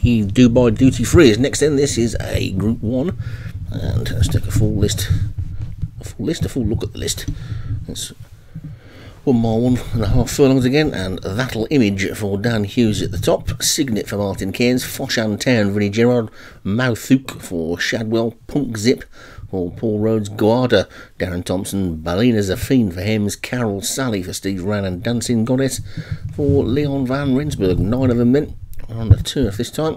Dubai Duty Free is next. Then this is a Group 1, and let's take a full look at the list. It's 1 mile, 1.5 furlongs again, and That'll Image for Dan Hughes at the top, Signet for Martin Keynes, Foshan Town, Vinnie Gerard, Mouthook for Shadwell, Punk Zip for Paul Rhodes, Guarda, Darren Thompson, Balina Zafine for Hems, Carol Sally for Steve Rann, and Dancing Goddess for Leon van Rensburg. 9 of them then on the turf this time,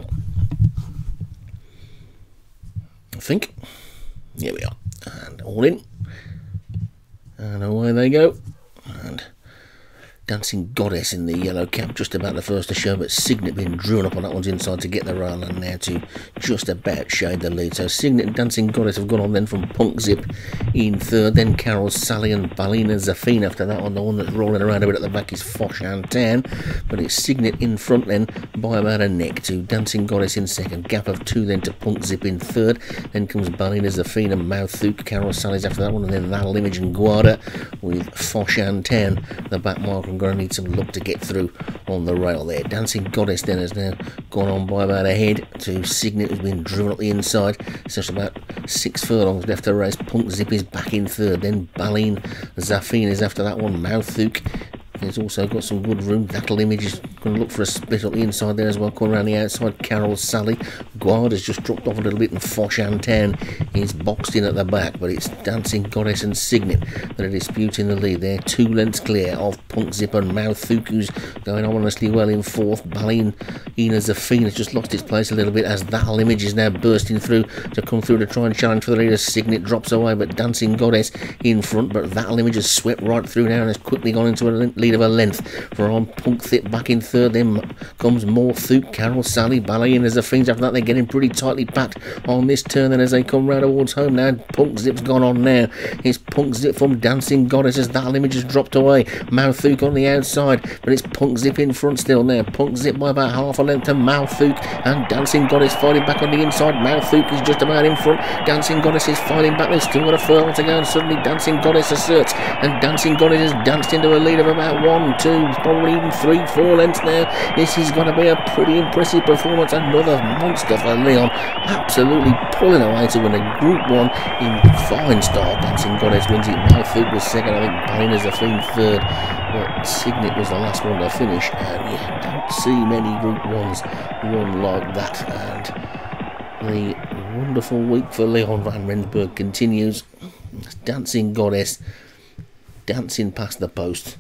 I think. Here we are, and all in, and away they go. And Dancing Goddess in the yellow cap, just about the first to show, but Signet being drawn up on that one's inside to get the rail, and now to just about shade the lead. So Signet and Dancing Goddess have gone on then from Punk Zip in third, then Carol Sally and Balina Zafine after that one. The one that's rolling around a bit at the back is Foshan Town, but it's Signet in front then by about a neck to Dancing Goddess in second, gap of 2 then to Punk Zip in third, then comes Balina Zafine and Mouthook, Carol Sally's after that one, and then That'll Image and Guarda with Foshan Town, the back mark. I'm going to need some luck to get through on the rail there. Dancing Goddess then has now gone on by about a head to Signet, who's been driven up the inside. It's just about 6 furlongs left to race. Punk Zip is back in third, then Balina Zafine is after that one. Mouthook has also got some good room. That'll Image is going to look for a split up the inside there as well, coming around the outside. Carol Sally, Guard has just dropped off a little bit, and Foshan Town is boxed in at the back, but it's Dancing Goddess and Signet that are disputing the lead. They're 2 lengths clear of Punk Zip and Mouthook, who's going ominously well in fourth. Balina Zafine has just lost its place a little bit as That'll Image is now bursting through to come through to try and challenge for the lead as Signet drops away, but Dancing Goddess in front, but That'll Image has swept right through now and has quickly gone into a lead of a length from Punk Zip back in third. Then comes Mouthook, Carol Sally, Balina Zafine. After that they're getting pretty tightly packed on this turn, and as they come round towards home now, Punk Zip's gone on now. It's Punk Zip from Dancing Goddess as That'll Image has dropped away. Mouthook on the outside, but it's Punk Zip in front still now. Punk Zip by about half a length to Mouthook, and Dancing Goddess fighting back on the inside. Mouthook is just about in front. Dancing Goddess is fighting back. There's still got a furlong to go, and suddenly Dancing Goddess asserts, and Dancing Goddess has danced into a lead of about 1, 2, probably even 3, 4 lengths now. This is going to be a pretty impressive performance. Another monster for Leon, absolutely pulling away to win a Group 1 in fine style. Dancing Goddess wins it. Mouthook was second, I think Balina Zafine third, but Signet was the last one to finish, and you don't see many Group 1s run like that. And the wonderful week for Leon van Rensburg continues. Dancing Goddess dancing past the post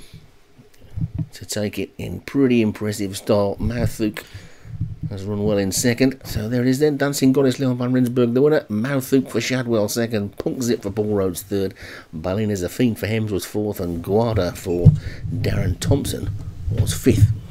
to take it in pretty impressive style. Mouthook has run well in second. So there it is then. Dancing Goddess, Leon van Rensburg the winner. Mouthook for Shadwell second. Punk Zip for Paul Rhodes third. Balina Zafine for Hems was fourth, and Guarda for Darren Thompson was fifth.